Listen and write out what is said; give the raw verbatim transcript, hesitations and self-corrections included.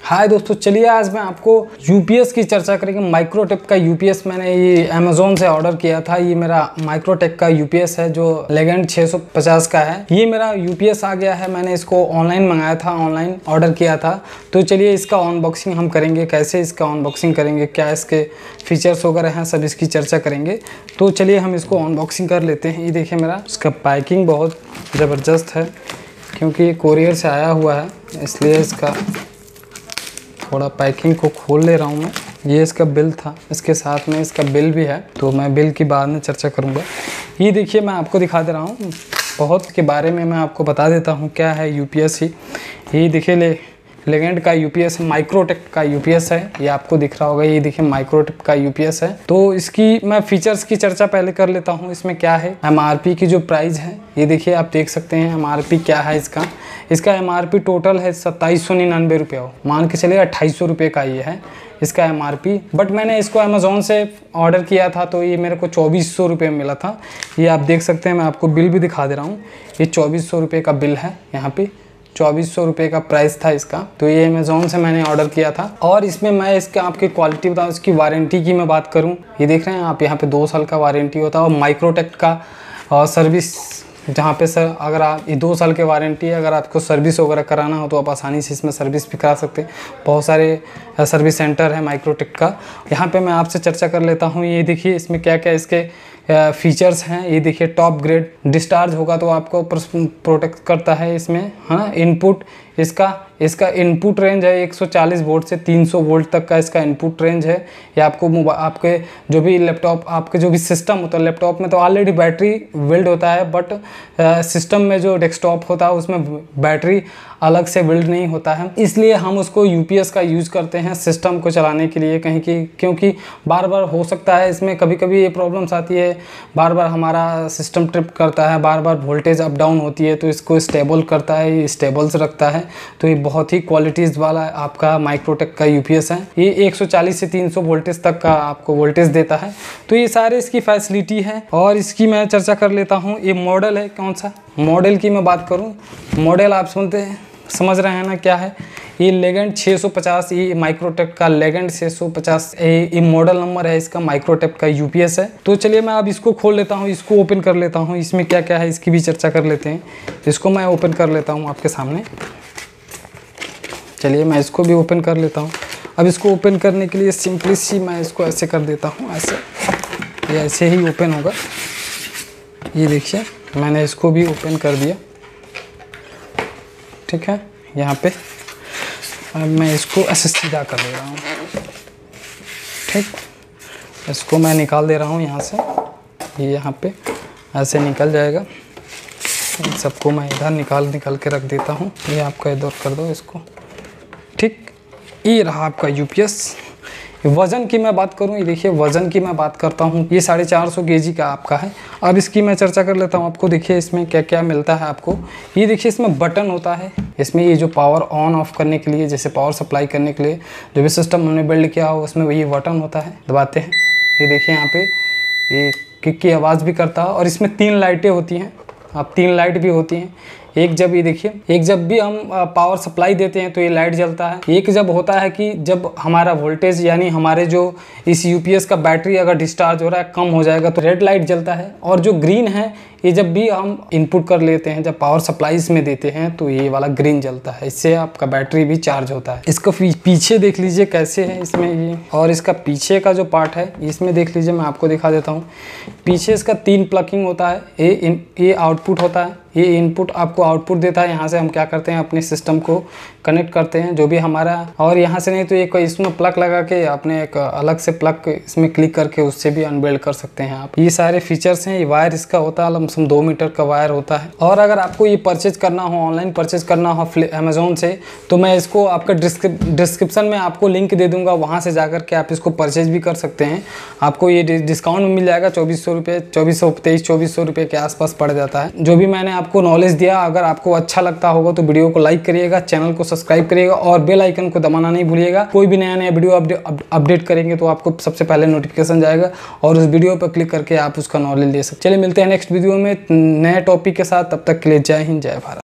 हाय दोस्तों, चलिए आज मैं आपको यूपीएस की चर्चा करेंगे। माइक्रोटेक का यूपीएस मैंने ये अमेजोन से ऑर्डर किया था। ये मेरा माइक्रोटेक का यूपीएस है जो लेगेंड छह सौ पचास का है। ये मेरा यूपीएस आ गया है। मैंने इसको ऑनलाइन मंगाया था, ऑनलाइन ऑर्डर किया था। तो चलिए इसका अनबॉक्सिंग हम करेंगे। कैसे इसका अनबॉक्सिंग करेंगे, क्या इसके फीचर्स वगैरह हैं, सब इसकी चर्चा करेंगे। तो चलिए हम इसको अनबॉक्सिंग कर लेते हैं। ये देखिए मेरा इसका पैकिंग बहुत ज़बरदस्त है क्योंकि ये कोरियर से आया हुआ है, इसलिए इसका थोड़ा पैकिंग को खोल ले रहा हूँ मैं। ये इसका बिल था, इसके साथ में इसका बिल भी है, तो मैं बिल की बाद में चर्चा करूँगा। ये देखिए मैं आपको दिखा दे रहा हूँ, बहुत के बारे में मैं आपको बता देता हूँ क्या है यूपीएस। ही ये देखिए ले लेगेंड का यूपीएस, माइक्रोटेक का यूपीएस है। ये आपको दिख रहा होगा, ये देखिए माइक्रोटेक का यूपीएस है। तो इसकी मैं फीचर्स की चर्चा पहले कर लेता हूँ। इसमें क्या है, एमआरपी की जो प्राइस है, ये देखिए आप देख सकते हैं एमआरपी क्या है इसका। इसका एमआरपी टोटल है सत्ताईस सौ निन्यानवे रुपये, मान के चलिए अट्ठाईस सौ रुपये का ये है इसका एमआरपी। बट मैंने इसको अमेज़ोन से ऑर्डर किया था तो ये मेरे को चौबीस सौ रुपये में मिला था। ये आप देख सकते हैं, मैं आपको बिल भी दिखा दे रहा हूँ। ये चौबीस सौ रुपये का बिल है, यहाँ पे चौबीस सौ रुपये का प्राइस था इसका। तो ये अमेज़ोन से मैंने ऑर्डर किया था। और इसमें मैं इसके आपकी क्वालिटी बताऊँ, इसकी वारंटी की मैं बात करूँ, ये देख रहे हैं आप, यहाँ पे दो साल का वारंटी होता है। और माइक्रोटेक का और सर्विस जहाँ पे सर अगर आप ये दो साल की वारंटी है, अगर आपको सर्विस वगैरह कराना हो तो आप आसानी से इसमें सर्विस भी करा सकते हैं। बहुत सारे सर्विस सेंटर है माइक्रोटेक का। यहाँ पे मैं आपसे चर्चा कर लेता हूँ। ये देखिए इसमें क्या क्या इसके फीचर्स हैं। ये देखिए टॉप ग्रेड डिस्चार्ज होगा तो आपको प्रोटेक्ट करता है इसमें, है ना। इनपुट इसका इसका इनपुट रेंज है एक सौ चालीस वोल्ट से तीन सौ वोल्ट तक का इसका इनपुट रेंज है। ये आपको आपके जो भी लैपटॉप, आपके जो भी सिस्टम होता है, लैपटॉप में तो ऑलरेडी बैटरी बिल्ड होता है, बट सिस्टम में जो डेस्कटॉप होता है उसमें बैटरी अलग से बिल्ड नहीं होता है। इसलिए हम उसको यूपीएस का यूज़ करते हैं सिस्टम को चलाने के लिए, कहीं की क्योंकि बार बार हो सकता है इसमें कभी कभी ये प्रॉब्लम्स आती है, बार बार हमारा सिस्टम ट्रिप करता है, बार बार वोल्टेज अप डाउन होती है, तो इसको स्टेबल करता है, ये स्टेबल्स रखता है। तो ये बहुत ही क्वालिटीज़ वाला आपका माइक्रोटेक का यूपीएस है। ये एक सौ चालीस से तीन सौ वोल्टेज तक का आपको वोल्टेज देता है। तो ये सारे इसकी फैसिलिटी है। और इसकी मैं चर्चा कर लेता हूँ। ये मॉडल है, कौन सा मॉडल की मैं बात करूँ, मॉडल आप सुनते हैं, समझ रहे हैं ना क्या है। ये लेगेंड छह सौ पचास, ये माइक्रोटेक का लेगेंड छह सौ पचास ये मॉडल नंबर है इसका, माइक्रोटेक का यूपीएस है। तो चलिए मैं अब इसको खोल लेता हूँ, इसको ओपन कर लेता हूँ। इसमें क्या क्या है इसकी भी चर्चा कर लेते हैं। इसको मैं ओपन कर लेता हूँ आपके सामने। चलिए मैं इसको भी ओपन कर लेता हूँ। अब इसको ओपन करने के लिए सिंपली सी मैं इसको ऐसे कर देता हूँ, ऐसे ये ऐसे ही ओपन होगा। ये देखिए मैंने इसको भी ओपन कर दिया, ठीक है। यहाँ पे अब मैं इसको ऐसे सीधा कर दे रहा हूँ, ठीक। इसको मैं निकाल दे रहा हूँ यहाँ से, ये यहाँ पे ऐसे निकल जाएगा। इन सबको मैं इधर निकाल निकाल के रख देता हूँ। ये आपका इधर कर दो इसको, ठीक। ये रहा आपका यूपीएस। वज़न की मैं बात करूं, ये देखिए वज़न की मैं बात करता हूं, ये साढ़े चार सौ के जी का आपका है। अब इसकी मैं चर्चा कर लेता हूं आपको। देखिए इसमें क्या क्या मिलता है आपको। ये देखिए इसमें बटन होता है, इसमें ये जो पावर ऑन ऑफ करने के लिए, जैसे पावर सप्लाई करने के लिए जो भी सिस्टम हमने बिल्ड किया हो उसमें ये बटन होता है, दबाते हैं। ये देखिए यहाँ पे ये किक की आवाज़ भी करता है। और इसमें तीन लाइटें होती हैं, अब तीन लाइट भी होती हैं। एक जब ये देखिए, एक जब भी हम पावर सप्लाई देते हैं तो ये लाइट जलता है। एक जब होता है कि जब हमारा वोल्टेज यानी हमारे जो इस यूपीएस का बैटरी अगर डिस्चार्ज हो रहा है, कम हो जाएगा, तो रेड लाइट जलता है। और जो ग्रीन है ये जब भी हम इनपुट कर लेते हैं, जब पावर सप्लाईज में देते हैं तो ये वाला ग्रीन जलता है। इससे आपका बैटरी भी चार्ज होता है। इसका पीछे देख लीजिए कैसे है इसमें ये, और इसका पीछे का जो पार्ट है इसमें देख लीजिए, मैं आपको दिखा देता हूँ। पीछे इसका तीन प्लगिंग होता है। ये इन ये आउटपुट होता है, ये इनपुट आपको आउटपुट देता है। यहाँ से हम क्या करते हैं, अपने सिस्टम को कनेक्ट करते हैं जो भी हमारा। और यहाँ से नहीं तो एक इसमें प्लग लगा के अपने एक अलग से प्लग इसमें क्लिक करके उससे भी अनवेल्ड कर सकते हैं आप। ये सारे फीचर्स हैं। ये वायर इसका होता है लमसम दो मीटर का वायर होता है। और अगर आपको ये परचेज करना हो, ऑनलाइन परचेज करना हो अमेज़ोन से, तो मैं इसको आपका डिस्क्रिप्शन में आपको लिंक दे दूंगा, वहाँ से जाकर के आप इसको परचेज भी कर सकते हैं। आपको ये डिस्काउंट में मिल जाएगा, चौबीस सौ रुपये चौबीस सौ तेईस चौबीस सौ रुपये के आसपास पड़ जाता है। जो भी मैंने आपको नॉलेज दिया, अगर आपको अच्छा लगता होगा तो वीडियो को लाइक करिएगा, चैनल को सब्सक्राइब करिएगा और बेल आइकन को दबाना नहीं भूलिएगा। कोई भी नया नया वीडियो अपडेट करेंगे तो आपको सबसे पहले नोटिफिकेशन जाएगा और उस वीडियो पर क्लिक करके आप उसका नॉलेज ले सकते। चलिए मिलते हैं नेक्स्ट वीडियो में नए टॉपिक के साथ, तब तक के लिए जय हिंद, जय भारत।